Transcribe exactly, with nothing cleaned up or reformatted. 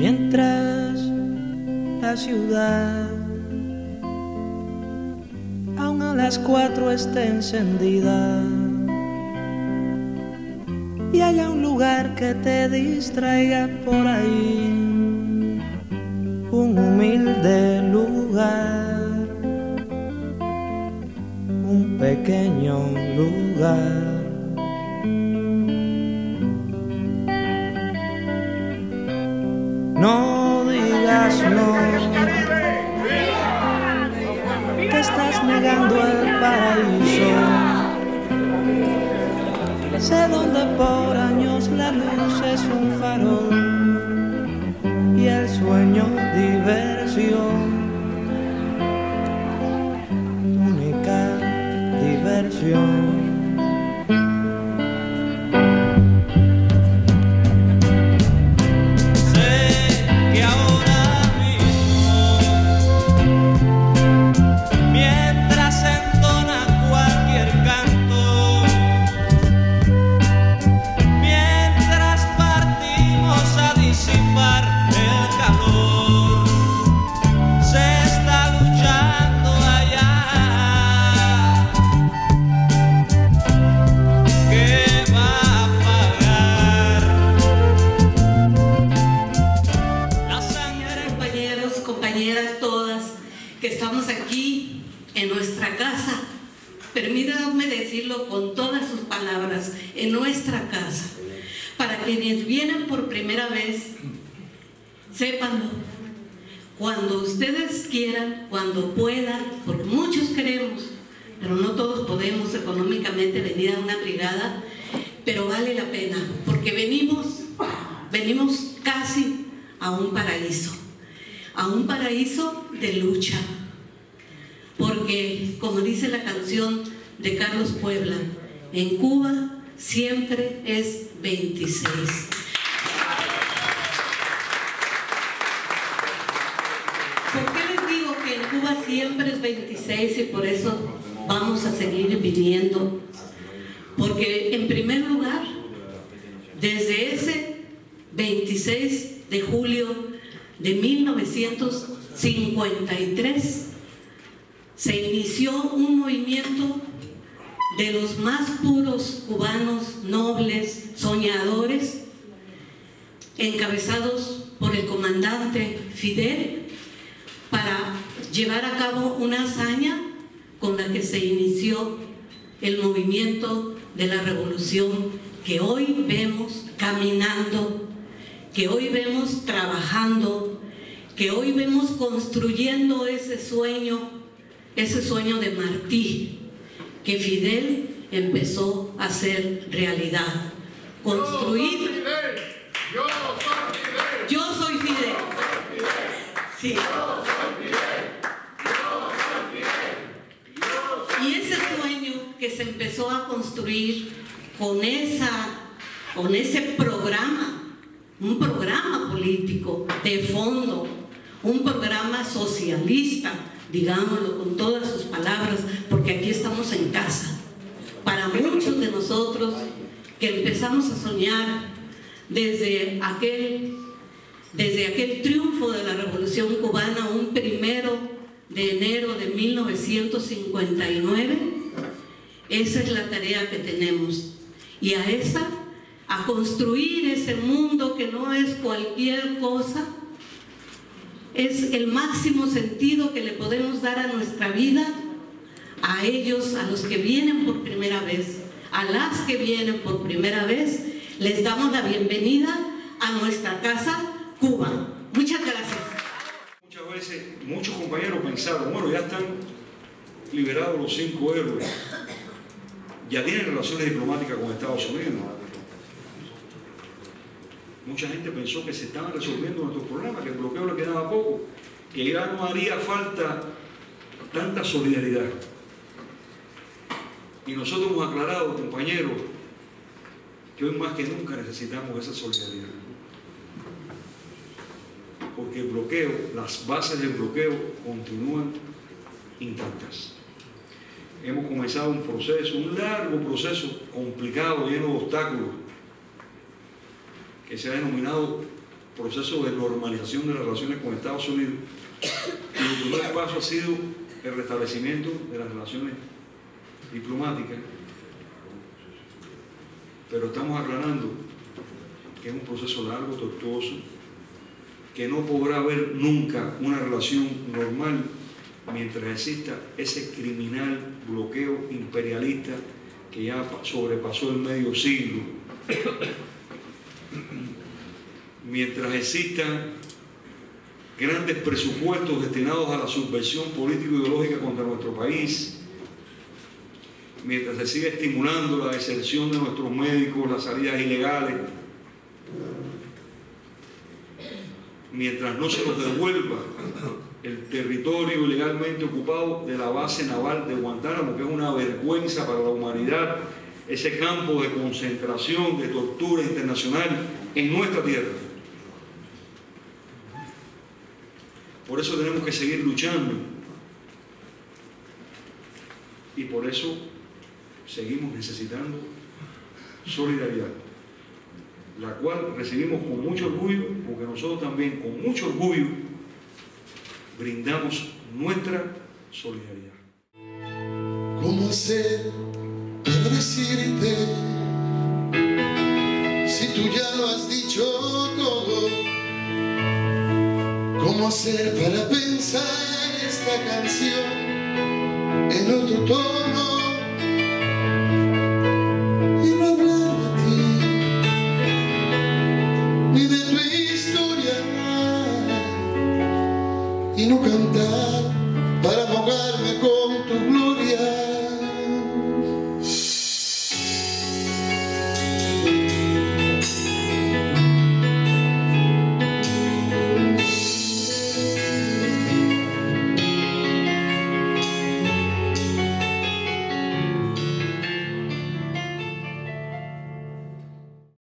Mientras la ciudad aún a las cuatro esté encendida y haya un lugar que te distraiga por ahí, un humilde lugar, un pequeño lugar. No digas no, te estás negando el paraíso. Sé donde por años la luz es un farol y el sueño diversión, única diversión. Permítanme decirlo con todas sus palabras, en nuestra casa. Para quienes vienen por primera vez, sépanlo. Cuando ustedes quieran, cuando puedan, porque muchos queremos, pero no todos podemos económicamente venir a una brigada, pero vale la pena, porque venimos, venimos casi a un paraíso, a un paraíso de lucha. Porque, como dice la canción de Carlos Puebla, en Cuba siempre es veintiséis. ¿Por qué les digo que en Cuba siempre es veintiséis y por eso vamos a seguir viniendo? Porque, en primer lugar, desde ese veintiséis de julio de mil novecientos cincuenta y tres, se inició un movimiento de los más puros cubanos, nobles, soñadores, encabezados por el comandante Fidel, para llevar a cabo una hazaña con la que se inició el movimiento de la revolución que hoy vemos caminando, que hoy vemos trabajando, que hoy vemos construyendo ese sueño ese sueño de Martí, que Fidel empezó a hacer realidad. Construir. Yo soy Fidel. Yo soy Fidel. Sí. Y ese sueño que se empezó a construir con esa, con ese programa, un programa político de fondo, un programa socialista, digámoslo con todas sus palabras, porque aquí estamos en casa. Para muchos de nosotros que empezamos a soñar desde aquel, desde aquel triunfo de la Revolución Cubana, un primero de enero de mil novecientos cincuenta y nueve, esa es la tarea que tenemos. Y a esa, a construir ese mundo que no es cualquier cosa, es el máximo sentido que le podemos dar a nuestra vida, a ellos, a los que vienen por primera vez, a las que vienen por primera vez, les damos la bienvenida a nuestra casa, Cuba. Muchas gracias. Muchas veces, muchos compañeros pensaron, bueno, ya están liberados los cinco héroes, ya tienen relaciones diplomáticas con Estados Unidos. Mucha gente pensó que se estaban resolviendo nuestros problemas, que el bloqueo le quedaba poco, que ya no haría falta tanta solidaridad. Y nosotros hemos aclarado, compañeros, que hoy más que nunca necesitamos esa solidaridad. Porque el bloqueo, las bases del bloqueo continúan intactas. Hemos comenzado un proceso, un largo proceso complicado, lleno de obstáculos, que se ha denominado proceso de normalización de las relaciones con Estados Unidos. Y el primer paso ha sido el restablecimiento de las relaciones diplomáticas, pero estamos aclarando que es un proceso largo, tortuoso, que no podrá haber nunca una relación normal mientras exista ese criminal bloqueo imperialista que ya sobrepasó el medio siglo, mientras existan grandes presupuestos destinados a la subversión político-ideológica contra nuestro país, mientras se siga estimulando la deserción de nuestros médicos, las salidas ilegales, mientras no se nos devuelva el territorio ilegalmente ocupado de la base naval de Guantánamo, que es una vergüenza para la humanidad, ese campo de concentración, de tortura internacional en nuestra tierra. Por eso tenemos que seguir luchando y por eso seguimos necesitando solidaridad, la cual recibimos con mucho orgullo, porque nosotros también con mucho orgullo brindamos nuestra solidaridad. ¿Cómo hacer para decirte si tú ya lo has dicho todo? ¿Cómo hacer para pensar esta canción en otro tono?